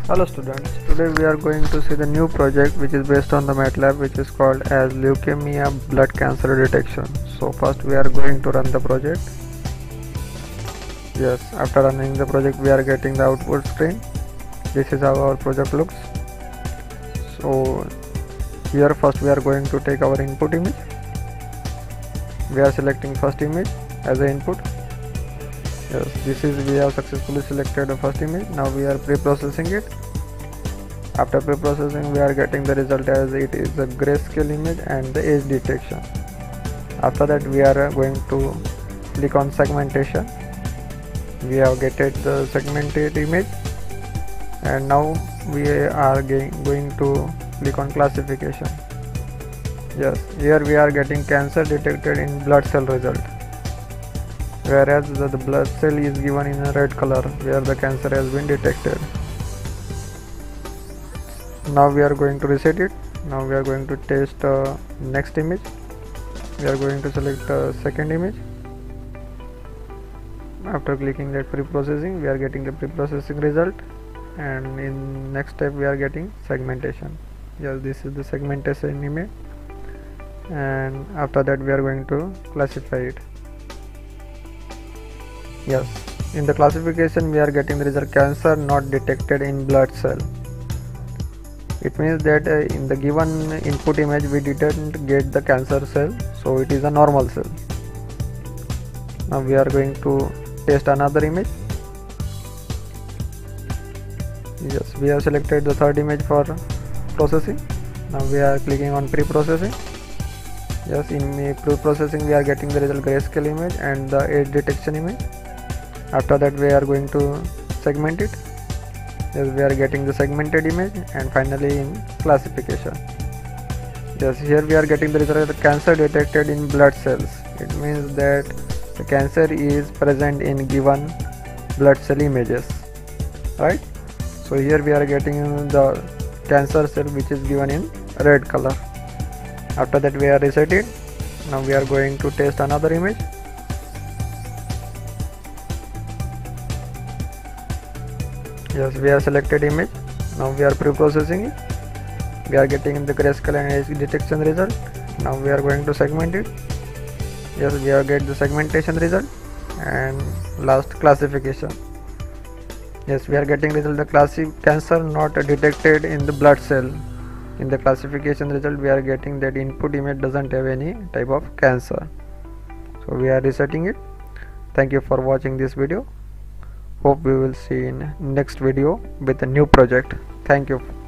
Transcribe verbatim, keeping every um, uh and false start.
Hello students, today we are going to see the new project which is based on the MATLAB, which is called as leukemia blood cancer detection. So first we are going to run the project. Yes, after running the project we are getting the output screen. This is how our project looks. So here first we are going to take our input image. We are selecting first image as an input. Yes, this is we have successfully selected the first image. Now we are pre-processing it. After pre-processing we are getting the result as it is a grayscale image and the age detection. After that we are going to click on segmentation. We have getted the segmented image, and now we are going to click on classification. Yes, here we are getting cancer detected in blood cell result, whereas the, the blood cell is given in a red color where the cancer has been detected. Now we are going to reset it. Now we are going to test uh, next image. We are going to select uh, second image. After clicking that pre-processing, we are getting the pre-processing result, and in next step we are getting segmentation. Yes, this is the segmentation image, and after that we are going to classify it. Yes, in the classification we are getting the result cancer not detected in blood cell. It means that uh, in the given input image we didn't get the cancer cell, so it is a normal cell. Now we are going to test another image. Yes, we have selected the third image for processing. Now we are clicking on pre-processing. Yes, in pre-processing we are getting the result grayscale image and the age detection image. After that we are going to segment it. Yes, we are getting the segmented image, and finally in classification. Yes, here we are getting the result of the cancer detected in blood cells. It means that the cancer is present in given blood cell images, right? So here we are getting the cancer cell which is given in red color. After that we are resetting. Now we are going to test another image. Yes, we have selected image. Now we are pre-processing it. We are getting the grayscale and age detection result. Now we are going to segment it. Yes, we have get the segmentation result, and last classification. Yes, we are getting result the classic cancer not detected in the blood cell. In the classification result we are getting that input image doesn't have any type of cancer. So we are resetting it. Thank you for watching this video. Hope we will see in next video with a new project. Thank you.